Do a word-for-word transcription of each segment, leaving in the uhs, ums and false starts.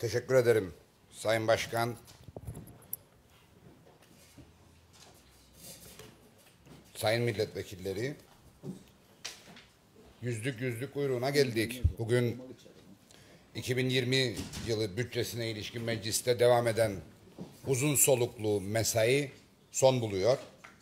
Teşekkür ederim Sayın Başkan. Sayın milletvekilleri, yüzlük yüzlük kuyruğuna geldik. Bugün iki bin yirmi yılı bütçesine ilişkin mecliste devam eden uzun soluklu mesai son buluyor.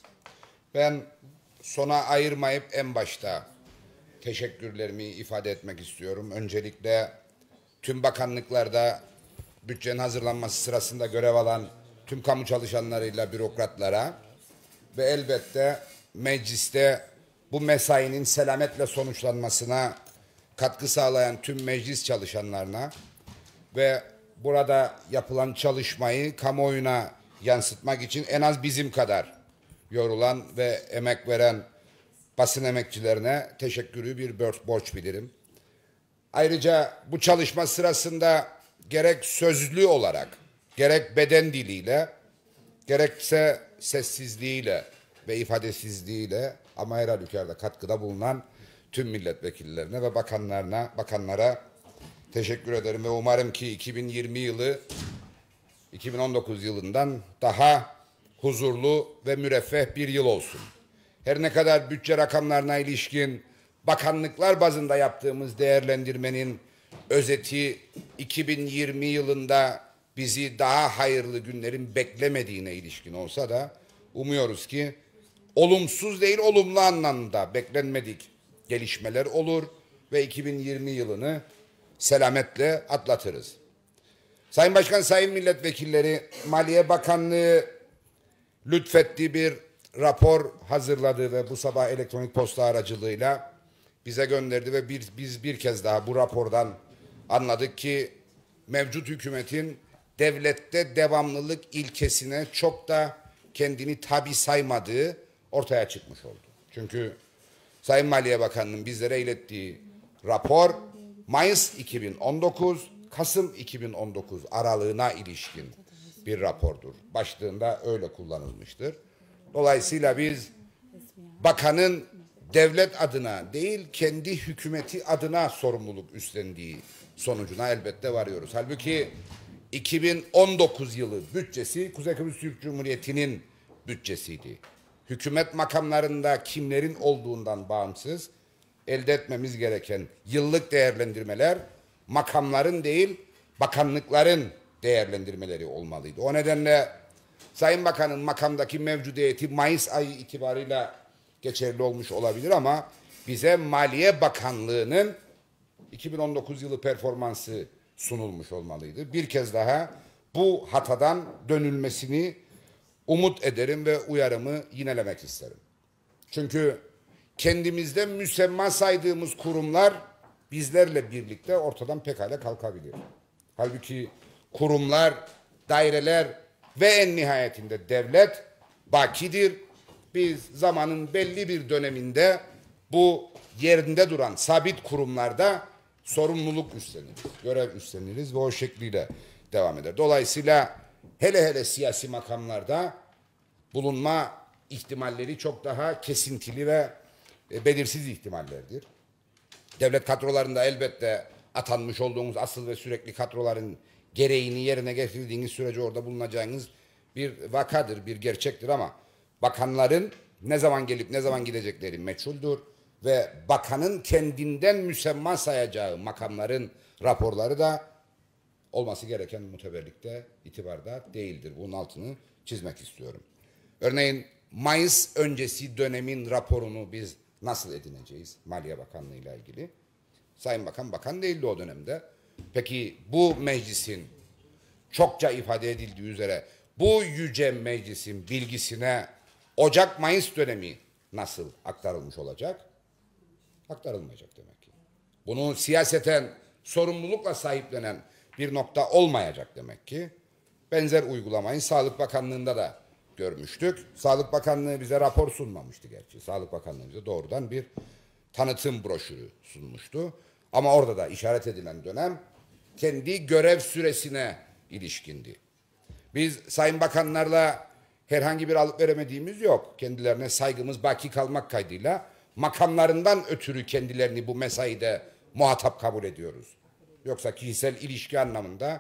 Ben sona ayırmayıp en başta teşekkürlerimi ifade etmek istiyorum. Öncelikle tüm bakanlıklarda bütçenin hazırlanması sırasında görev alan tüm kamu çalışanlarıyla bürokratlara ve elbette mecliste bu mesainin selametle sonuçlanmasına katkı sağlayan tüm meclis çalışanlarına ve burada yapılan çalışmayı kamuoyuna yansıtmak için en az bizim kadar yorulan ve emek veren basın emekçilerine teşekkürü bir borç bilirim. Ayrıca bu çalışma sırasında gerek sözlü olarak, gerek beden diliyle, gerekse sessizliğiyle ve ifadesizliğiyle ama her halükarda katkıda bulunan tüm milletvekillerine ve bakanlarına, bakanlara teşekkür ederim ve umarım ki iki bin yirmi yılı iki bin on dokuz yılından daha huzurlu ve müreffeh bir yıl olsun. Her ne kadar bütçe rakamlarına ilişkin bakanlıklar bazında yaptığımız değerlendirmenin özeti iki bin yirmi yılında bizi daha hayırlı günlerin beklemediğine ilişkin olsa da umuyoruz ki olumsuz değil olumlu anlamda beklenmedik gelişmeler olur ve iki bin yirmi yılını selametle atlatırız. Sayın Başkan, sayın milletvekilleri, Maliye Bakanlığı lütfettiği bir rapor hazırladı ve bu sabah elektronik posta aracılığıyla bize gönderdi ve bir, biz bir kez daha bu rapordan anladık ki mevcut hükümetin devlette devamlılık ilkesine çok da kendini tabi saymadığı ortaya çıkmış oldu. Çünkü Sayın Maliye Bakanı'nın bizlere ilettiği rapor Mayıs iki bin on dokuz, Kasım iki bin on dokuz aralığına ilişkin bir rapordur. Başlığında öyle kullanılmıştır. Dolayısıyla biz bakanın devlet adına değil kendi hükümeti adına sorumluluk üstlendiği sonucuna elbette varıyoruz. Halbuki iki bin on dokuz yılı bütçesi Kuzey Kıbrıs Türk Cumhuriyeti'nin bütçesiydi. Hükümet makamlarında kimlerin olduğundan bağımsız elde etmemiz gereken yıllık değerlendirmeler makamların değil bakanlıkların değerlendirmeleri olmalıydı. O nedenle Sayın Bakan'ın makamdaki mevcudiyeti Mayıs ayı itibarıyla geçerli olmuş olabilir ama bize Maliye Bakanlığı'nın iki bin on dokuz yılı performansı sunulmuş olmalıydı. Bir kez daha bu hatadan dönülmesini umut ederim ve uyarımı yinelemek isterim. Çünkü kendimizde müsemma saydığımız kurumlar bizlerle birlikte ortadan pekala kalkabilir. Halbuki kurumlar, daireler ve en nihayetinde devlet bakidir. Biz zamanın belli bir döneminde bu yerinde duran sabit kurumlarda sorumluluk üstleniriz, görev üstleniriz ve o şekliyle devam eder. Dolayısıyla hele hele siyasi makamlarda bulunma ihtimalleri çok daha kesintili ve belirsiz ihtimallerdir. Devlet kadrolarında elbette atanmış olduğunuz asıl ve sürekli kadroların gereğini yerine getirdiğiniz sürece orada bulunacağınız bir vakadır, bir gerçektir ama bakanların ne zaman gelip ne zaman gidecekleri meçhuldür ve bakanın kendinden müsemma sayacağı makamların raporları da olması gereken muteberlikte, itibarda değildir. Bunun altını çizmek istiyorum. Örneğin Mayıs öncesi dönemin raporunu biz nasıl edineceğiz Maliye Bakanlığı ile ilgili? Sayın Bakan, bakan değildi o dönemde. Peki bu meclisin çokça ifade edildiği üzere bu yüce meclisin bilgisine Ocak-Mayıs dönemi nasıl aktarılmış olacak? Aktarılmayacak demek ki. Bunu siyaseten sorumlulukla sahiplenen bir nokta olmayacak demek ki. Benzer uygulamayı Sağlık Bakanlığı'nda da görmüştük. Sağlık Bakanlığı bize rapor sunmamıştı gerçi. Sağlık Bakanlığı bize doğrudan bir tanıtım broşürü sunmuştu. Ama orada da işaret edilen dönem kendi görev süresine ilişkindi. Biz Sayın Bakanlarla herhangi bir alıp veremediğimiz yok. Kendilerine saygımız baki kalmak kaydıyla makamlarından ötürü kendilerini bu mesaide muhatap kabul ediyoruz. Yoksa kişisel ilişki anlamında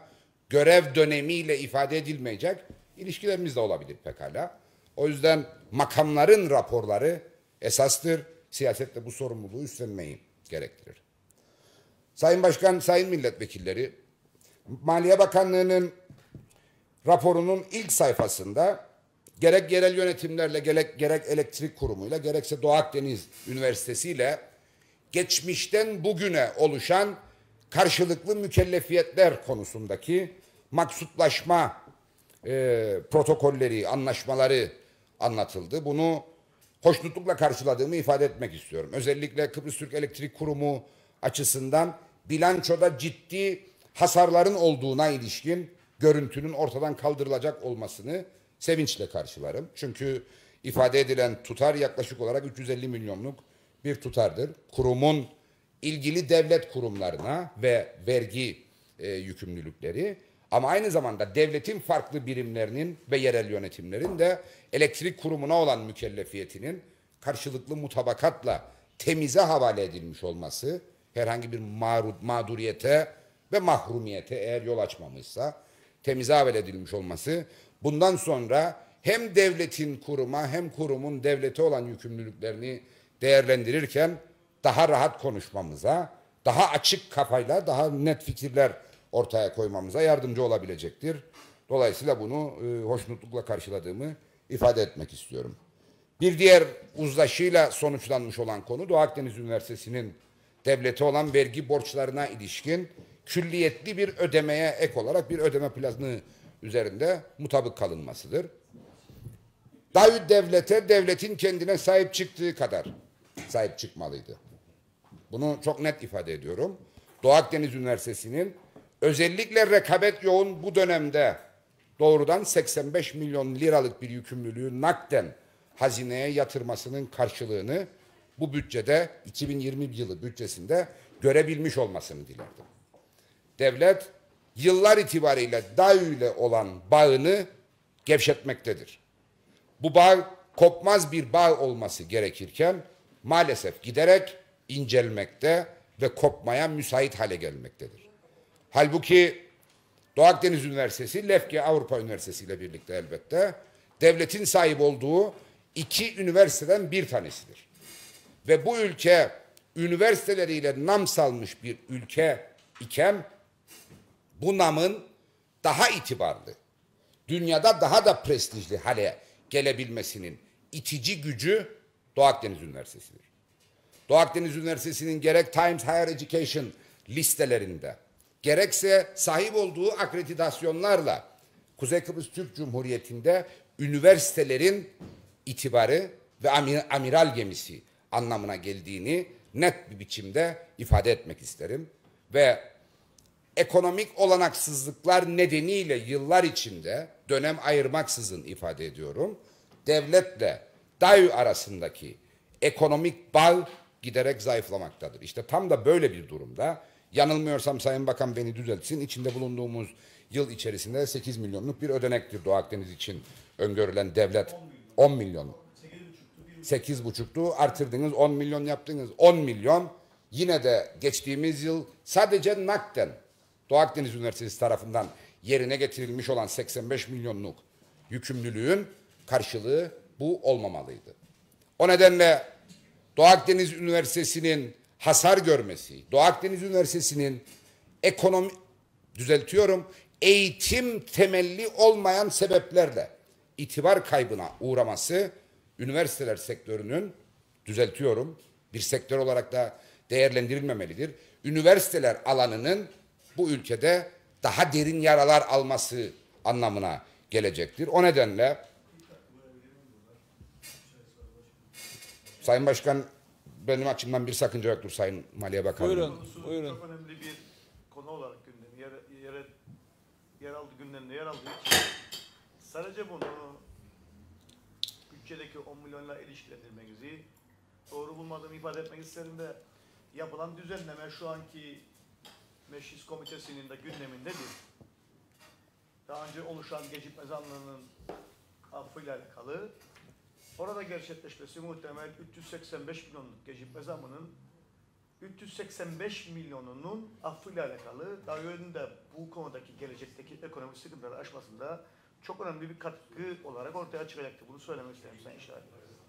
görev dönemiyle ifade edilmeyecek ilişkilerimiz de olabilir pekala. O yüzden makamların raporları esastır. Siyasette bu sorumluluğu üstlenmeyi gerektirir. Sayın Başkan, sayın milletvekilleri, Maliye Bakanlığı'nın raporunun ilk sayfasında gerek yerel yönetimlerle, gerek, gerek elektrik kurumuyla, gerekse Doğu Akdeniz Üniversitesi ile geçmişten bugüne oluşan karşılıklı mükellefiyetler konusundaki maksutlaşma e, protokolleri, anlaşmaları anlatıldı. Bunu hoşnutlukla karşıladığımı ifade etmek istiyorum. Özellikle Kıbrıs Türk Elektrik Kurumu açısından bilançoda ciddi hasarların olduğuna ilişkin görüntünün ortadan kaldırılacak olmasını sevinçle karşılarım. Çünkü ifade edilen tutar yaklaşık olarak üç yüz elli milyonluk bir tutardır. Kurumun ilgili devlet kurumlarına ve vergi e, yükümlülükleri ama aynı zamanda devletin farklı birimlerinin ve yerel yönetimlerin de elektrik kurumuna olan mükellefiyetinin karşılıklı mutabakatla temize havale edilmiş olması herhangi bir mağduriyete ve mahrumiyete eğer yol açmamışsa temize havale edilmiş olması bundan sonra hem devletin kuruma hem kurumun devlete olan yükümlülüklerini değerlendirirken daha rahat konuşmamıza, daha açık kafayla daha net fikirler ortaya koymamıza yardımcı olabilecektir. Dolayısıyla bunu e, hoşnutlukla karşıladığımı ifade etmek istiyorum. Bir diğer uzlaşıyla sonuçlanmış olan konu Doğu Akdeniz Üniversitesi'nin devlete olan vergi borçlarına ilişkin külliyetli bir ödemeye ek olarak bir ödeme planı üzerinde mutabık kalınmasıdır. Dahi devlete, devletin kendine sahip çıktığı kadar sahip çıkmalıydı. Bunu çok net ifade ediyorum. Doğu Akdeniz Üniversitesi'nin özellikle rekabet yoğun bu dönemde doğrudan seksen beş milyon liralık bir yükümlülüğü nakden hazineye yatırmasının karşılığını bu bütçede iki bin yirmi yılı bütçesinde görebilmiş olmasını dilerdim. Devlet yıllar itibariyle DAÜ ile olan bağını gevşetmektedir. Bu bağ kopmaz bir bağ olması gerekirken maalesef giderek incelmekte ve kopmaya müsait hale gelmektedir. Halbuki Doğu Akdeniz Üniversitesi, Lefke Avrupa Üniversitesi ile birlikte elbette devletin sahip olduğu iki üniversiteden bir tanesidir. Ve bu ülke üniversiteleriyle nam salmış bir ülke iken bu namın daha itibarlı, dünyada daha da prestijli hale gelebilmesinin itici gücü Doğu Akdeniz Üniversitesi'dir. Doğu Akdeniz Üniversitesi'nin gerek Times Higher Education listelerinde, gerekse sahip olduğu akreditasyonlarla Kuzey Kıbrıs Türk Cumhuriyeti'nde üniversitelerin itibarı ve amir, amiral gemisi anlamına geldiğini net bir biçimde ifade etmek isterim. Ve ekonomik olanaksızlıklar nedeniyle yıllar içinde dönem ayırmaksızın ifade ediyorum. Devletle DAÜ arasındaki ekonomik bağ giderek zayıflamaktadır. İşte tam da böyle bir durumda yanılmıyorsam Sayın Bakan beni düzeltsin. İçinde bulunduğumuz yıl içerisinde sekiz milyonluk bir ödenektir Doğu Akdeniz için öngörülen devlet. on milyon. sekiz buçuktu artırdınız on milyon yaptınız. on milyon yine de geçtiğimiz yıl sadece nakden Doğu Akdeniz Üniversitesi tarafından yerine getirilmiş olan seksen beş milyonluk yükümlülüğün karşılığı bu olmamalıydı. O nedenle Doğu Akdeniz Üniversitesi'nin hasar görmesi, Doğu Akdeniz Üniversitesi'nin ekonomi, düzeltiyorum, eğitim temelli olmayan sebeplerle itibar kaybına uğraması, üniversiteler sektörünün, düzeltiyorum, bir sektör olarak da değerlendirilmemelidir. Üniversiteler alanının bu ülkede daha derin yaralar alması anlamına gelecektir. O nedenle Sayın Başkan, benim açımdan bir sakınca yoktur Sayın Maliye Bakanı. Buyurun, buyurun. Çok önemli bir konu olarak gündem, yer, yer, yer aldı gündemde yer aldığı için sadece bunu bütçedeki on milyonla ilişkilendirmenizi doğru bulmadığımı ifade etmek isterim de yapılan düzenleme şu anki meclis komitesinin de gündemindedir. Daha önce oluşan gecikme zammlarının affıyla alakalı orada gerçekleşmesi muhtemel üç yüz seksen beş milyonluk gecikme zammının üç yüz seksen beş milyonunun affıyla alakalı daha önünde bu konudaki gelecekteki ekonomik sıkıntıları aşmasında çok önemli bir katkı olarak ortaya çıkacaktı. Bunu söylemek isterim Sayın Şahin.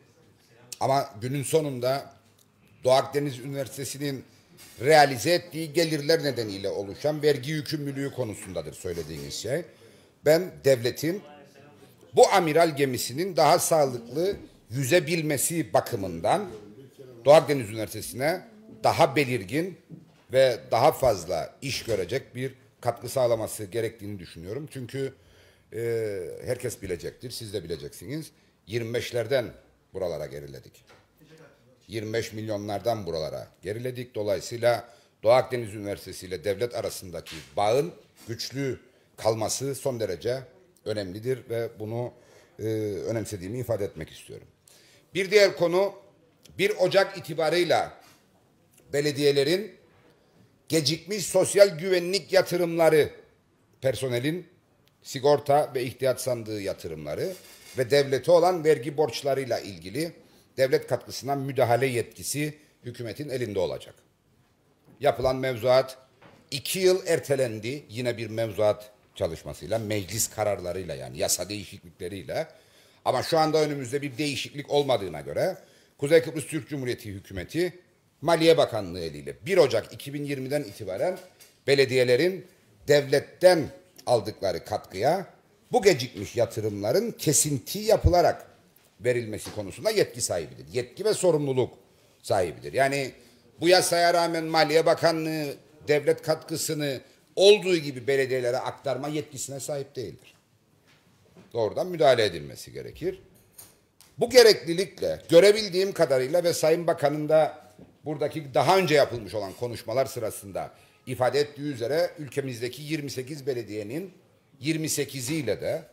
Ama günün sonunda Doğu Akdeniz Üniversitesi'nin realize ettiği gelirler nedeniyle oluşan vergi yükümlülüğü konusundadır söylediğiniz şey. Ben devletin bu amiral gemisinin daha sağlıklı yüzebilmesi bakımından Doğu Akdeniz Üniversitesi'ne daha belirgin ve daha fazla iş görecek bir katkı sağlaması gerektiğini düşünüyorum. Çünkü e, herkes bilecektir, siz de bileceksiniz. yirmi beşlerden buralara geriledik. yirmi beş milyonlardan buralara geriledik. Dolayısıyla Doğu Akdeniz Üniversitesi ile devlet arasındaki bağın güçlü kalması son derece önemlidir ve bunu e, önemsediğimi ifade etmek istiyorum. Bir diğer konu bir Ocak itibarıyla belediyelerin gecikmiş sosyal güvenlik yatırımları, personelin sigorta ve ihtiyat sandığı yatırımları ve devlete olan vergi borçlarıyla ilgili devlet katkısına müdahale yetkisi hükümetin elinde olacak. Yapılan mevzuat iki yıl ertelendi. Yine bir mevzuat çalışmasıyla, meclis kararlarıyla yani yasa değişiklikleriyle. Ama şu anda önümüzde bir değişiklik olmadığına göre Kuzey Kıbrıs Türk Cumhuriyeti hükümeti Maliye Bakanlığı eliyle bir Ocak iki bin yirmiden itibaren belediyelerin devletten aldıkları katkıya bu gecikmiş yatırımların kesinti yapılarak verilmesi konusunda yetki sahibidir. Yetki ve sorumluluk sahibidir. Yani bu yasaya rağmen Maliye Bakanlığı devlet katkısını olduğu gibi belediyelere aktarma yetkisine sahip değildir. Doğrudan müdahale edilmesi gerekir. Bu gereklilikle görebildiğim kadarıyla ve Sayın Bakan'ın da buradaki daha önce yapılmış olan konuşmalar sırasında ifade ettiği üzere ülkemizdeki yirmi sekiz belediyenin yirmi sekiziyle de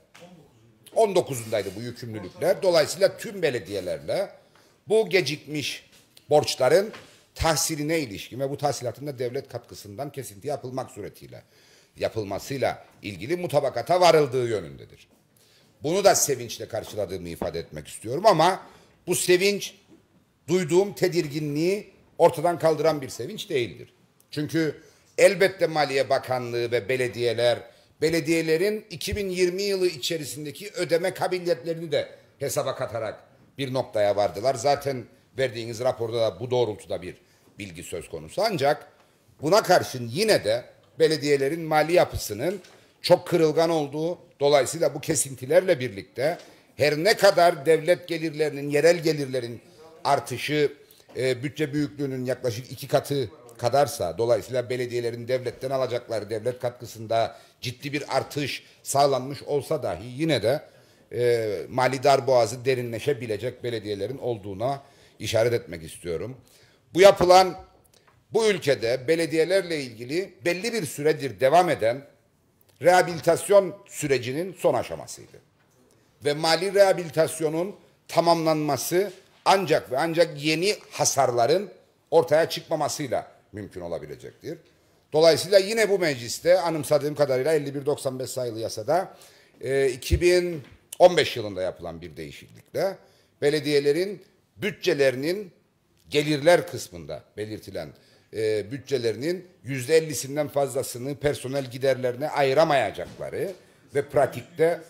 on dokuzundaydı bu yükümlülükler. Dolayısıyla tüm belediyelerle bu gecikmiş borçların tahsiline ilişkin ve bu tahsilatın da devlet katkısından kesinti yapılmak suretiyle yapılmasıyla ilgili mutabakata varıldığı yönündedir. Bunu da sevinçle karşıladığımı ifade etmek istiyorum ama bu sevinç duyduğum tedirginliği ortadan kaldıran bir sevinç değildir. Çünkü elbette Maliye Bakanlığı ve belediyeler, belediyelerin iki bin yirmi yılı içerisindeki ödeme kabiliyetlerini de hesaba katarak bir noktaya vardılar. Zaten verdiğiniz raporda da bu doğrultuda bir bilgi söz konusu. Ancak buna karşın yine de belediyelerin mali yapısının çok kırılgan olduğu, dolayısıyla bu kesintilerle birlikte her ne kadar devlet gelirlerinin, yerel gelirlerin artışı e, bütçe büyüklüğünün yaklaşık iki katı kadarsa, dolayısıyla belediyelerin devletten alacakları devlet katkısında ciddi bir artış sağlanmış olsa dahi yine de e, mali darboğazı derinleşebilecek belediyelerin olduğuna işaret etmek istiyorum. Bu yapılan, bu ülkede belediyelerle ilgili belli bir süredir devam eden rehabilitasyon sürecinin son aşamasıydı. Ve mali rehabilitasyonun tamamlanması ancak ve ancak yeni hasarların ortaya çıkmamasıyla mümkün olabilecektir. Dolayısıyla yine bu mecliste anımsadığım kadarıyla elli bir doksan beş sayılı yasada e, iki bin on beş yılında yapılan bir değişiklikle belediyelerin bütçelerinin gelirler kısmında belirtilen e, bütçelerinin yüzde ellisinden fazlasını personel giderlerine ayıramayacakları ve pratikte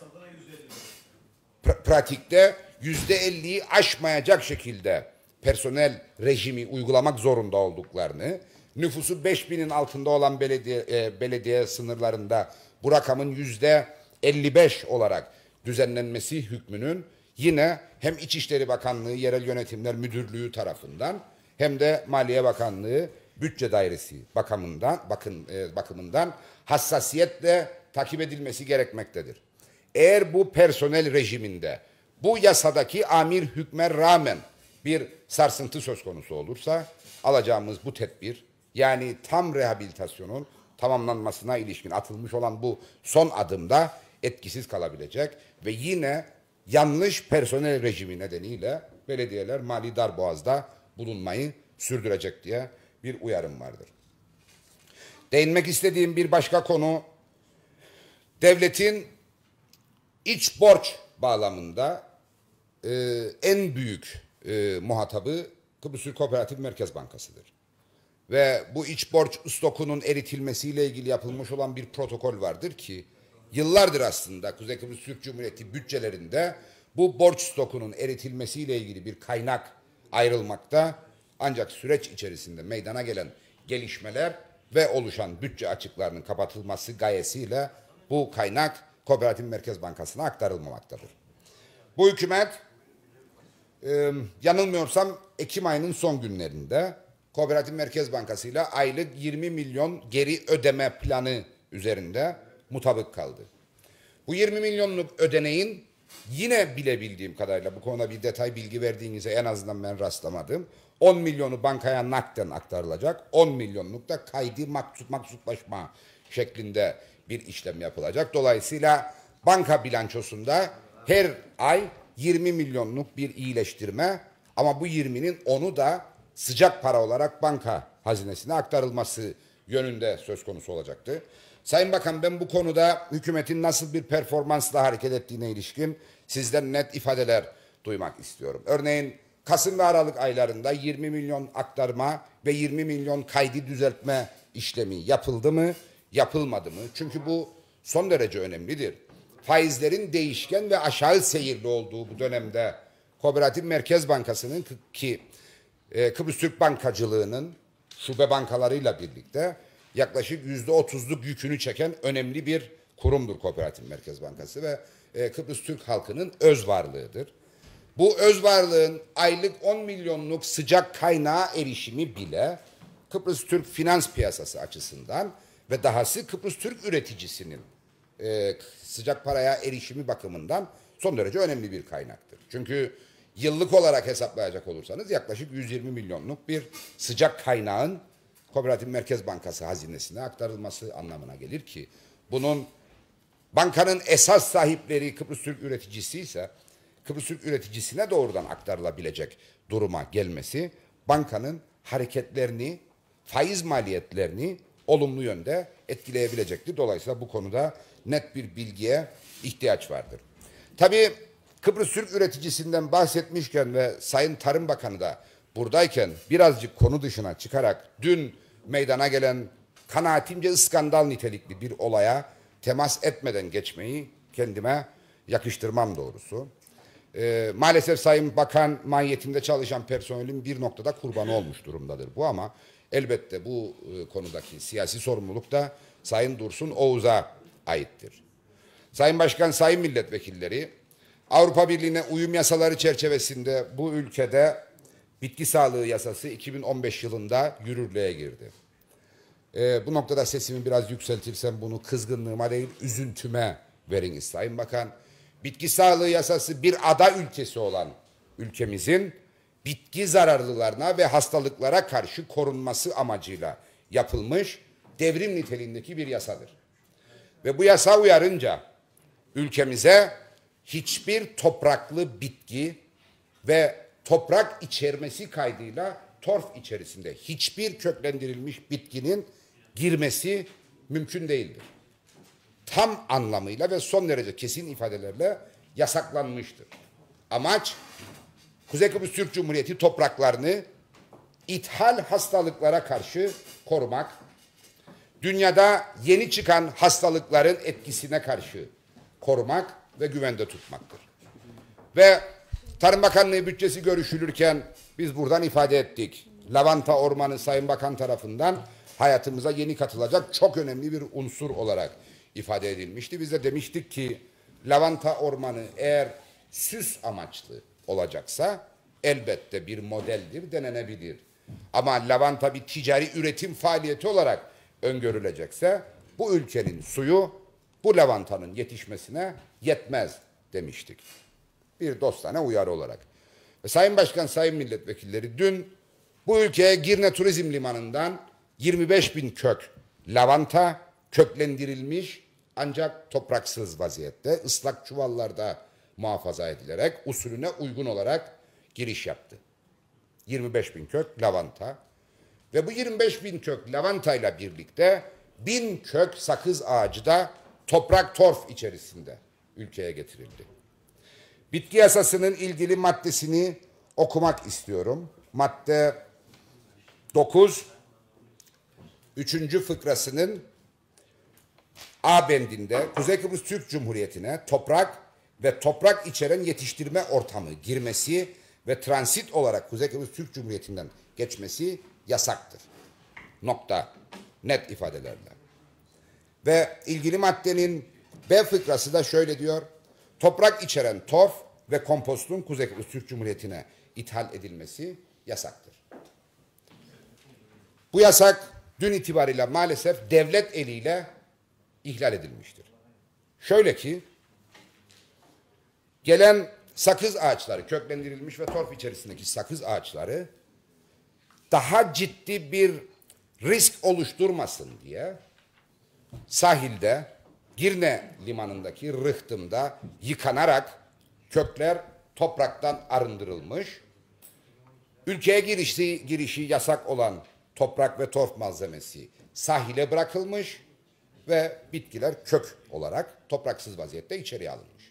pra, pratikte yüzde elliyi aşmayacak şekilde personel rejimi uygulamak zorunda olduklarını, nüfusu beş binin altında olan belediye, e, belediye sınırlarında bu rakamın yüzde elli beş olarak düzenlenmesi hükmünün yine hem İçişleri Bakanlığı Yerel Yönetimler Müdürlüğü tarafından hem de Maliye Bakanlığı Bütçe Dairesi bakımından, bakın, e, bakımından hassasiyetle takip edilmesi gerekmektedir. Eğer bu personel rejiminde bu yasadaki amir hükme rağmen bir sarsıntı söz konusu olursa alacağımız bu tedbir, yani tam rehabilitasyonun tamamlanmasına ilişkin atılmış olan bu son adımda etkisiz kalabilecek ve yine yanlış personel rejimi nedeniyle belediyeler mali darboğazda bulunmayı sürdürecek diye bir uyarım vardır. Değinmek istediğim bir başka konu, devletin iç borç bağlamında e, en büyük e, muhatabı Kıbrıs Türk Kooperatif Merkez Bankası'dır. ve bu iç borç stokunun eritilmesiyle ilgili yapılmış olan bir protokol vardır ki yıllardır aslında Kuzey Kıbrıs Türk Cumhuriyeti bütçelerinde bu borç stokunun eritilmesiyle ilgili bir kaynak ayrılmakta. Ancak süreç içerisinde meydana gelen gelişmeler ve oluşan bütçe açıklarının kapatılması gayesiyle bu kaynak Kooperatif Merkez Bankası'na aktarılmamaktadır. Bu hükümet e, yanılmıyorsam Ekim ayının son günlerinde Kooperatif Merkez Bankası ile aylık yirmi milyon geri ödeme planı üzerinde mutabık kaldı. Bu yirmi milyonluk ödeneğin yine bilebildiğim kadarıyla bu konuda bir detay bilgi verdiğinize en azından ben rastlamadım. on milyonu bankaya nakden aktarılacak. on milyonluk da kaydı maksut maksutlaşma şeklinde bir işlem yapılacak. Dolayısıyla banka bilançosunda her ay yirmi milyonluk bir iyileştirme ama bu yirminin onu da sıcak para olarak banka hazinesine aktarılması yönünde söz konusu olacaktı. Sayın Bakan, ben bu konuda hükümetin nasıl bir performansla hareket ettiğine ilişkin sizden net ifadeler duymak istiyorum. Örneğin Kasım ve Aralık aylarında yirmi milyon aktarma ve yirmi milyon kaydı düzeltme işlemi yapıldı mı, yapılmadı mı? Çünkü bu son derece önemlidir. Faizlerin değişken ve aşağı seyirli olduğu bu dönemde Kooperatif Merkez Bankası'nın ki e, Kıbrıs Türk Bankacılığı'nın şube bankalarıyla birlikte yaklaşık yüzde otuzluk yükünü çeken önemli bir kurumdur Kooperatif Merkez Bankası ve e, Kıbrıs Türk halkının öz varlığıdır. Bu öz varlığın aylık on milyonluk sıcak kaynağa erişimi bile Kıbrıs Türk finans piyasası açısından ve dahası Kıbrıs Türk üreticisinin e, sıcak paraya erişimi bakımından son derece önemli bir kaynaktır. Çünkü yıllık olarak hesaplayacak olursanız yaklaşık yüz yirmi milyonluk bir sıcak kaynağın Kooperatif Merkez Bankası hazinesine aktarılması anlamına gelir ki bunun bankanın esas sahipleri Kıbrıs Türk üreticisi ise Kıbrıs Türk üreticisine doğrudan aktarılabilecek duruma gelmesi bankanın hareketlerini, faiz maliyetlerini olumlu yönde etkileyebilecektir. Dolayısıyla bu konuda net bir bilgiye ihtiyaç vardır. Tabii Kıbrıs Türk üreticisinden bahsetmişken ve Sayın Tarım Bakanı da buradayken birazcık konu dışına çıkarak dün meydana gelen kanaatimce skandal nitelikli bir olaya temas etmeden geçmeyi kendime yakıştırmam doğrusu. Ee, maalesef Sayın Bakan mahiyetinde çalışan personelin bir noktada kurbanı olmuş durumdadır bu ama elbette bu e, konudaki siyasi sorumluluk da Sayın Dursun Oğuz'a aittir. Sayın Başkan, Sayın Milletvekilleri, Avrupa Birliği'ne uyum yasaları çerçevesinde bu ülkede bitki sağlığı yasası iki bin on beş yılında yürürlüğe girdi. Ee, bu noktada sesimi biraz yükseltirsem bunu kızgınlığıma değil üzüntüme veriniz Sayın Bakan. Bitki sağlığı yasası bir ada ülkesi olan ülkemizin bitki zararlılarına ve hastalıklara karşı korunması amacıyla yapılmış devrim niteliğindeki bir yasadır. Ve bu yasa uyarınca ülkemize hiçbir topraklı bitki ve toprak içermesi kaydıyla torf içerisinde hiçbir köklendirilmiş bitkinin girmesi mümkün değildir. Tam anlamıyla ve son derece kesin ifadelerle yasaklanmıştır. Amaç Kuzey Kıbrıs Türk Cumhuriyeti topraklarını ithal hastalıklara karşı korumak, dünyada yeni çıkan hastalıkların etkisine karşı korumak ve güvende tutmaktır. Ve Tarım Bakanlığı bütçesi görüşülürken biz buradan ifade ettik. Lavanta ormanı Sayın Bakan tarafından hayatımıza yeni katılacak çok önemli bir unsur olarak ifade edilmişti. Biz de demiştik ki lavanta ormanı eğer süs amaçlı olacaksa elbette bir modeldir, denenebilir. Ama lavanta bir ticari üretim faaliyeti olarak öngörülecekse bu ülkenin suyu bu lavantanın yetişmesine yetmez demiştik. Bir dostane uyarı olarak. Ve Sayın Başkan, Sayın Milletvekilleri, dün bu ülkeye Girne Turizm Limanı'ndan yirmi beş bin kök lavanta köklendirilmiş ancak topraksız vaziyette ıslak çuvallarda muhafaza edilerek usulüne uygun olarak giriş yaptı. yirmi beş bin kök lavanta ve bu yirmi beş bin kök lavantayla birlikte bin kök sakız ağacı da toprak torf içerisinde ülkeye getirildi. Bitki yasasının ilgili maddesini okumak istiyorum. Madde dokuz, üçüncü fıkrasının A bendinde Kuzey Kıbrıs Türk Cumhuriyeti'ne toprak ve toprak içeren yetiştirme ortamı girmesi ve transit olarak Kuzey Kıbrıs Türk Cumhuriyeti'nden geçmesi yasaktır. Nokta. Net ifadelerle. Ve ilgili maddenin B fıkrası da şöyle diyor. Toprak içeren torf ve kompostun Kuzey Kıbrıs Türk Cumhuriyeti'ne ithal edilmesi yasaktır. Bu yasak dün itibariyle maalesef devlet eliyle ihlal edilmiştir. Şöyle ki, gelen sakız ağaçları, köklendirilmiş ve torf içerisindeki sakız ağaçları daha ciddi bir risk oluşturmasın diye sahilde, Girne limanındaki rıhtımda yıkanarak kökler topraktan arındırılmış, ülkeye girişi, girişi yasak olan toprak ve torf malzemesi sahile bırakılmış ve bitkiler kök olarak topraksız vaziyette içeriye alınmış.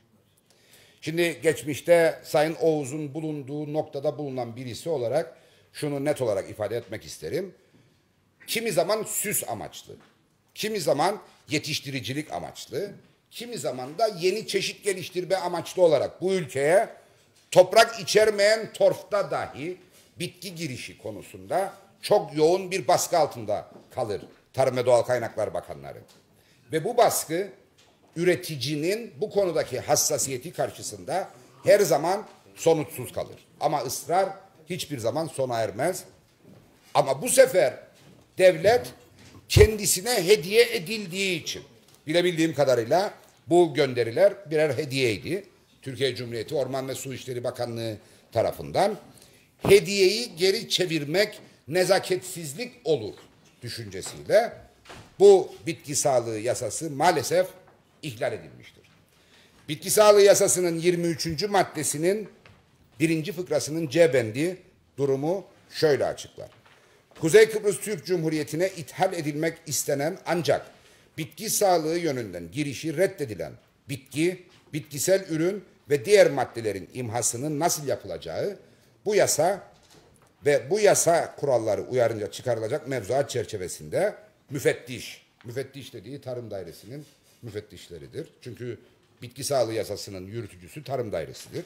Şimdi geçmişte Sayın Oğuz'un bulunduğu noktada bulunan birisi olarak şunu net olarak ifade etmek isterim. Kimi zaman süs amaçlı, kimi zaman yetiştiricilik amaçlı, kimi zaman da yeni çeşit geliştirme amaçlı olarak bu ülkeye toprak içermeyen torfta dahi bitki girişi konusunda çok yoğun bir baskı altında kalır Tarım ve Doğal Kaynaklar Bakanları. Ve bu baskı üreticinin bu konudaki hassasiyeti karşısında her zaman sonuçsuz kalır. Ama ısrar hiçbir zaman sona ermez. Ama bu sefer devlet kendisine hediye edildiği için, bilebildiğim kadarıyla bu gönderiler birer hediyeydi. Türkiye Cumhuriyeti Orman ve Su İşleri Bakanlığı tarafından hediyeyi geri çevirmek nezaketsizlik olur düşüncesiyle bu bitki sağlığı yasası maalesef ihlal edilmiştir. Bitki sağlığı yasasının yirmi üçüncü maddesinin birinci fıkrasının C bendi durumu şöyle açıklar. Kuzey Kıbrıs Türk Cumhuriyeti'ne ithal edilmek istenen ancak bitki sağlığı yönünden girişi reddedilen bitki, bitkisel ürün ve diğer maddelerin imhasının nasıl yapılacağı bu yasa ve bu yasa kuralları uyarınca çıkarılacak mevzuat çerçevesinde müfettiş, müfettiş dediği Tarım Dairesi'nin müfettişleridir. Çünkü bitki sağlığı yasasının yürütücüsü Tarım Dairesi'dir.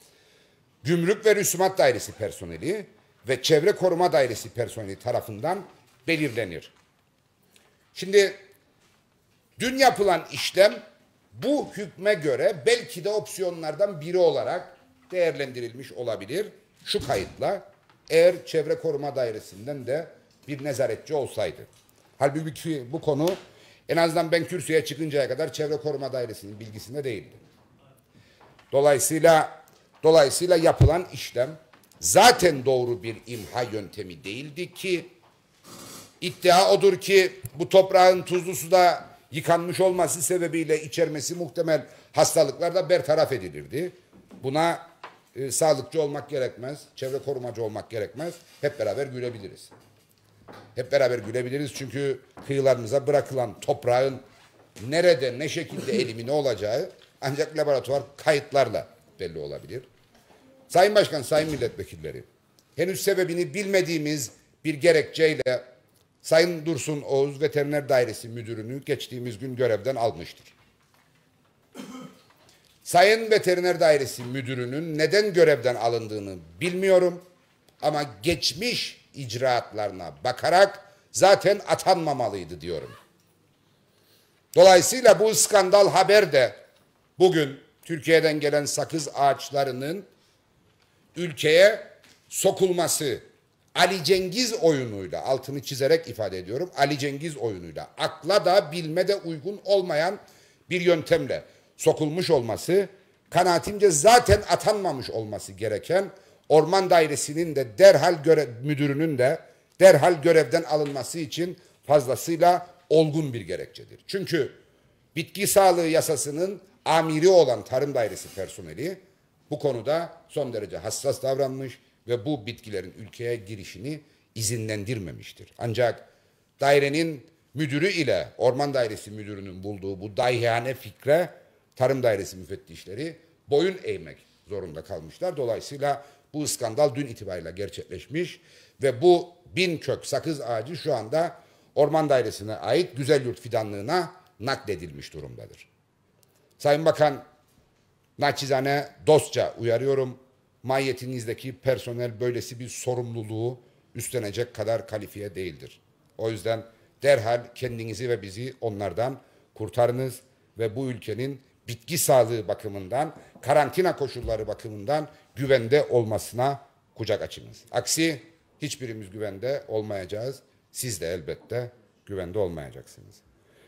Gümrük ve Rüsumat Dairesi personeli ve Çevre Koruma Dairesi personeli tarafından belirlenir. Şimdi dün yapılan işlem bu hükme göre belki de opsiyonlardan biri olarak değerlendirilmiş olabilir. Şu kayıtla, eğer Çevre Koruma Dairesi'nden de bir nezaretçi olsaydı. Halbuki bu konu en azından ben kürsüye çıkıncaya kadar Çevre Koruma Dairesi'nin bilgisinde değildi. Dolayısıyla dolayısıyla yapılan işlem zaten doğru bir imha yöntemi değildi ki iddia odur ki bu toprağın tuzlu suda yıkanmış olması sebebiyle içermesi muhtemel hastalıklar da bertaraf edilirdi. Buna e, sağlıkçı olmak gerekmez, çevre korumacı olmak gerekmez. Hep beraber gülebiliriz. Hep beraber gülebiliriz çünkü kıyılarımıza bırakılan toprağın nerede, ne şekilde elimine olacağı ancak laboratuvar kayıtlarla belli olabilir. Sayın Başkan, Sayın Milletvekilleri, henüz sebebini bilmediğimiz bir gerekçeyle Sayın Dursun Oğuz Veteriner Dairesi Müdürünü geçtiğimiz gün görevden almıştır. Sayın Veteriner Dairesi Müdürü'nün neden görevden alındığını bilmiyorum ama geçmiş icraatlarına bakarak zaten atanmamalıydı diyorum. Dolayısıyla bu skandal haber de bugün Türkiye'den gelen sakız ağaçlarının ülkeye sokulması, Ali Cengiz oyunuyla, altını çizerek ifade ediyorum, Ali Cengiz oyunuyla, akla da bilme de uygun olmayan bir yöntemle sokulmuş olması, kanaatimce zaten atanmamış olması gereken Orman Dairesi'nin de derhal görev, müdürünün de derhal görevden alınması için fazlasıyla olgun bir gerekçedir. Çünkü bitki sağlığı yasasının amiri olan Tarım Dairesi personeli bu konuda son derece hassas davranmış ve bu bitkilerin ülkeye girişini izinlendirmemiştir. Ancak dairenin müdürü ile Orman Dairesi müdürünün bulduğu bu dahiyane fikre Tarım Dairesi müfettişleri boyun eğmek zorunda kalmışlar. Dolayısıyla bu skandal dün itibariyle gerçekleşmiş ve bu bin kök sakız ağacı şu anda Orman Dairesi'ne ait Güzelyurt Fidanlığı'na nakledilmiş durumdadır. Sayın Bakan, naçizane dostça uyarıyorum. Mahiyetinizdeki personel böylesi bir sorumluluğu üstlenecek kadar kalifiye değildir. O yüzden derhal kendinizi ve bizi onlardan kurtarınız ve bu ülkenin bitki sağlığı bakımından, karantina koşulları bakımından güvende olmasına kucak açınız. Aksi hiçbirimiz güvende olmayacağız. Siz de elbette güvende olmayacaksınız.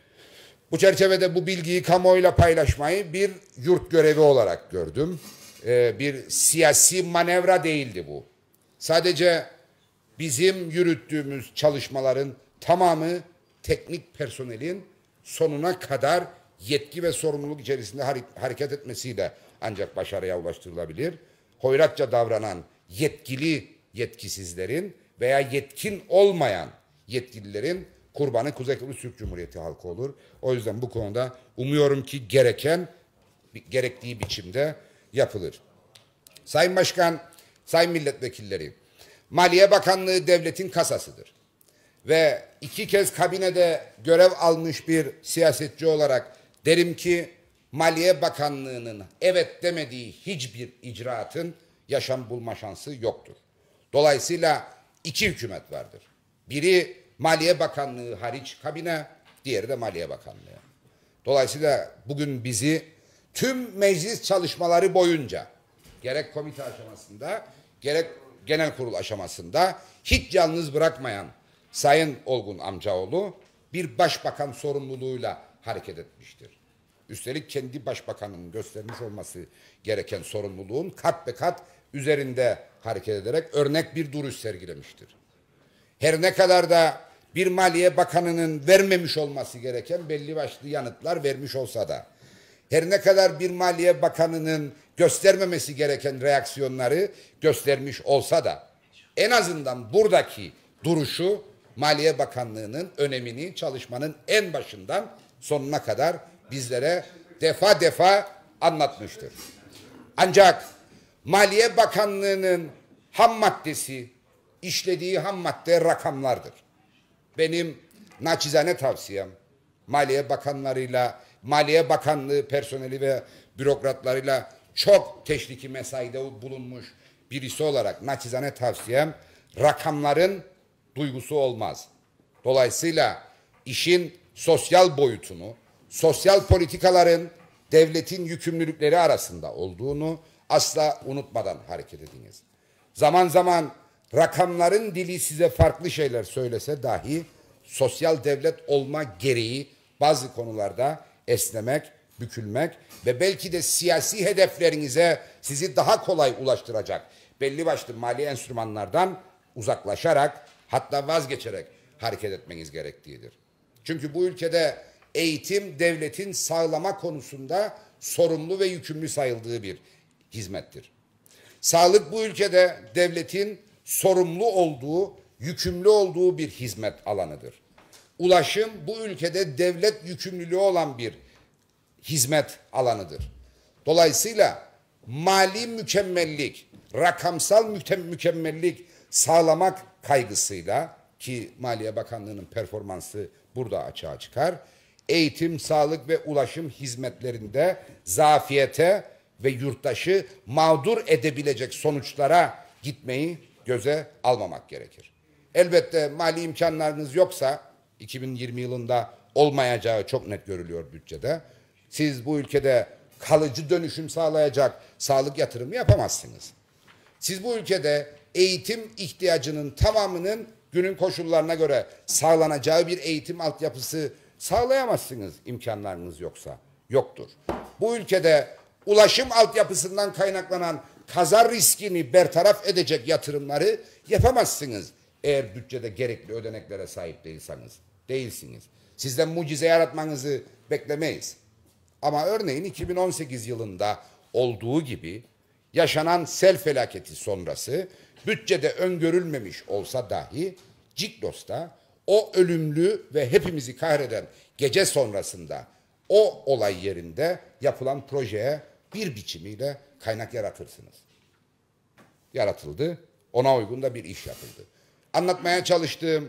Bu çerçevede bu bilgiyi kamuoyuyla paylaşmayı bir yurt görevi olarak gördüm. Ee, bir siyasi manevra değildi bu. Sadece bizim yürüttüğümüz çalışmaların tamamı teknik personelin sonuna kadar yetki ve sorumluluk içerisinde hareket etmesiyle ancak başarıya ulaştırılabilir. Hoyratça davranan yetkili yetkisizlerin veya yetkin olmayan yetkililerin kurbanı Kuzey Kıbrıs Türk Cumhuriyeti halkı olur. O yüzden bu konuda umuyorum ki gereken, gerektiği biçimde yapılır. Sayın Başkan, sayın milletvekilleri, Maliye Bakanlığı devletin kasasıdır. Ve iki kez kabinede görev almış bir siyasetçi olarak derim ki Maliye Bakanlığı'nın evet demediği hiçbir icraatın yaşam bulma şansı yoktur. Dolayısıyla iki hükümet vardır. Biri Maliye Bakanlığı hariç kabine, diğeri de Maliye Bakanlığı. Dolayısıyla bugün bizi tüm meclis çalışmaları boyunca gerek komite aşamasında gerek genel kurul aşamasında hiç yalnız bırakmayan Sayın Olgun Amcaoğlu bir başbakan sorumluluğuyla hareket etmiştir. Üstelik kendi başbakanının göstermiş olması gereken sorumluluğun kat be kat üzerinde hareket ederek örnek bir duruş sergilemiştir. Her ne kadar da bir Maliye Bakanı'nın vermemiş olması gereken belli başlı yanıtlar vermiş olsa da, her ne kadar bir Maliye Bakanı'nın göstermemesi gereken reaksiyonları göstermiş olsa da, en azından buradaki duruşu Maliye Bakanlığı'nın önemini çalışmanın en başından sonuna kadar bizlere defa defa anlatmıştır. Ancak Maliye Bakanlığı'nın ham maddesi, işlediği ham madde rakamlardır. Benim naçizane tavsiyem Maliye Bakanlarıyla, Maliye Bakanlığı personeli ve bürokratlarıyla çok teşviki mesaide bulunmuş birisi olarak naçizane tavsiyem rakamların duygusu olmaz. Dolayısıyla işin sosyal boyutunu, sosyal politikaların devletin yükümlülükleri arasında olduğunu asla unutmadan hareket ediniz. Zaman zaman rakamların dili size farklı şeyler söylese dahi sosyal devlet olma gereği bazı konularda esnemek, bükülmek ve belki de siyasi hedeflerinize sizi daha kolay ulaştıracak belli başlı mali enstrümanlardan uzaklaşarak hatta vazgeçerek hareket etmeniz gerektiğidir. Çünkü bu ülkede eğitim devletin sağlama konusunda sorumlu ve yükümlü sayıldığı bir hizmettir. Sağlık bu ülkede devletin sorumlu olduğu, yükümlü olduğu bir hizmet alanıdır. Ulaşım bu ülkede devlet yükümlülüğü olan bir hizmet alanıdır. Dolayısıyla mali mükemmellik, rakamsal mükemmellik sağlamak kaygısıyla ki Maliye Bakanlığı'nın performansı burada açığa çıkar, eğitim, sağlık ve ulaşım hizmetlerinde zafiyete ve yurttaşı mağdur edebilecek sonuçlara gitmeyi göze almamak gerekir. Elbette mali imkanlarınız yoksa iki bin yirmi yılında olmayacağı çok net görülüyor bütçede. Siz bu ülkede kalıcı dönüşüm sağlayacak sağlık yatırımı yapamazsınız. Siz bu ülkede eğitim ihtiyacının tamamının günün koşullarına göre sağlanacağı bir eğitim altyapısı sağlayamazsınız imkanlarınız yoksa. Yoktur. Bu ülkede ulaşım altyapısından kaynaklanan kaza riskini bertaraf edecek yatırımları yapamazsınız eğer bütçede gerekli ödeneklere sahip değilseniz. Değilsiniz. Sizden mucize yaratmanızı beklemeyiz. Ama örneğin iki bin on sekiz yılında olduğu gibi yaşanan sel felaketi sonrası bütçede öngörülmemiş olsa dahi Ciklos'ta o ölümlü ve hepimizi kahreden gece sonrasında o olay yerinde yapılan projeye bir biçimiyle kaynak yaratırsınız. Yaratıldı, ona uygun da bir iş yapıldı. Anlatmaya çalıştığım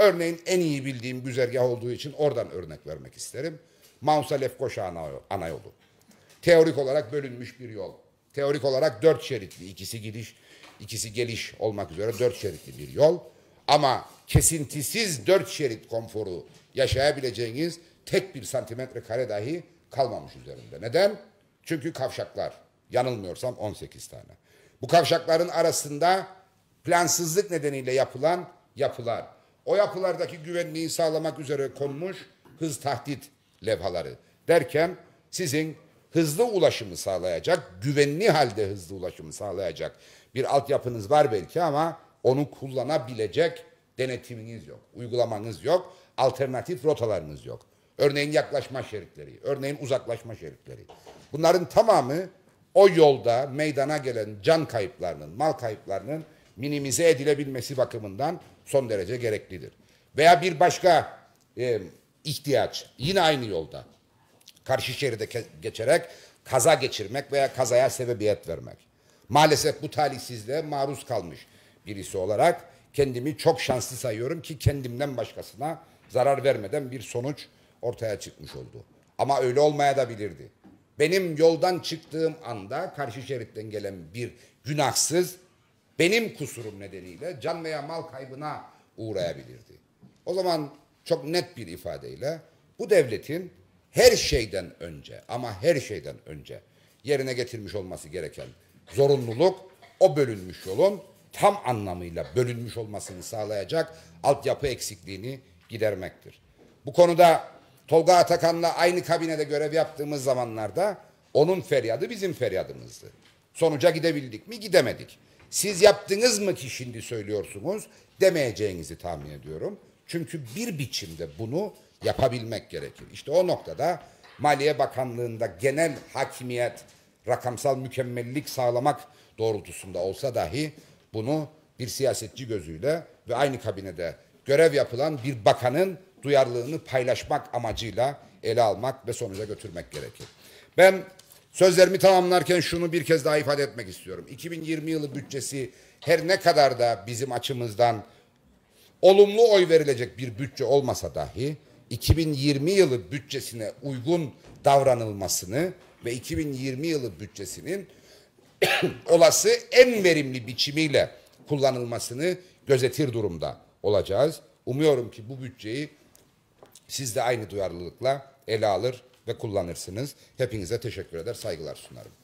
Örneğin en iyi bildiğim güzergah olduğu için oradan örnek vermek isterim. Manisa-Lefkoşa ana, ana yolu. Teorik olarak bölünmüş bir yol. Teorik olarak dört şeritli, ikisi gidiş, ikisi geliş olmak üzere dört şeritli bir yol. Ama kesintisiz dört şerit konforu yaşayabileceğiniz tek bir santimetre kare dahi kalmamış üzerinde. Neden? Çünkü kavşaklar, yanılmıyorsam on sekiz tane. Bu kavşakların arasında plansızlık nedeniyle yapılan yapılar. O yapılardaki güvenliği sağlamak üzere konmuş hız tahdit levhaları derken sizin hızlı ulaşımı sağlayacak, güvenli halde hızlı ulaşımı sağlayacak bir altyapınız var belki ama onu kullanabilecek denetiminiz yok, uygulamanız yok, alternatif rotalarınız yok. Örneğin yaklaşma şeritleri, örneğin uzaklaşma şeritleri. Bunların tamamı o yolda meydana gelen can kayıplarının, mal kayıplarının minimize edilebilmesi bakımından son derece gereklidir. Veya bir başka e, ihtiyaç yine aynı yolda karşı şeride geçerek kaza geçirmek veya kazaya sebebiyet vermek. Maalesef bu talihsizliğe maruz kalmış birisi olarak kendimi çok şanslı sayıyorum ki kendimden başkasına zarar vermeden bir sonuç ortaya çıkmış oldu. Ama öyle olmaya da bilirdi. Benim yoldan çıktığım anda karşı şeritten gelen bir günahsız benim kusurum nedeniyle can veya mal kaybına uğrayabilirdi. O zaman çok net bir ifadeyle bu devletin her şeyden önce ama her şeyden önce yerine getirmiş olması gereken zorunluluk o bölünmüş yolun tam anlamıyla bölünmüş olmasını sağlayacak altyapı eksikliğini gidermektir. Bu konuda Tolga Atakan'la aynı kabinede görev yaptığımız zamanlarda onun feryadı bizim feryadımızdı. Sonuca gidebildik mi? Gidemedik. Siz yaptınız mı ki şimdi söylüyorsunuz demeyeceğinizi tahmin ediyorum. Çünkü bir biçimde bunu yapabilmek gerekir. İşte o noktada Maliye Bakanlığı'nda genel hakimiyet, rakamsal mükemmellik sağlamak doğrultusunda olsa dahi bunu bir siyasetçi gözüyle ve aynı kabinede görev yapılan bir bakanın duyarlılığını paylaşmak amacıyla ele almak ve sonuca götürmek gerekir. Ben sözlerimi tamamlarken şunu bir kez daha ifade etmek istiyorum. iki bin yirmi yılı bütçesi her ne kadar da bizim açımızdan olumlu oy verilecek bir bütçe olmasa dahi iki bin yirmi yılı bütçesine uygun davranılmasını ve iki bin yirmi yılı bütçesinin olası en verimli biçimiyle kullanılmasını gözetir durumda olacağız. Umuyorum ki bu bütçeyi siz de aynı duyarlılıkla ele alır ve kullanırsınız. Hepinize teşekkür eder, saygılar sunarım.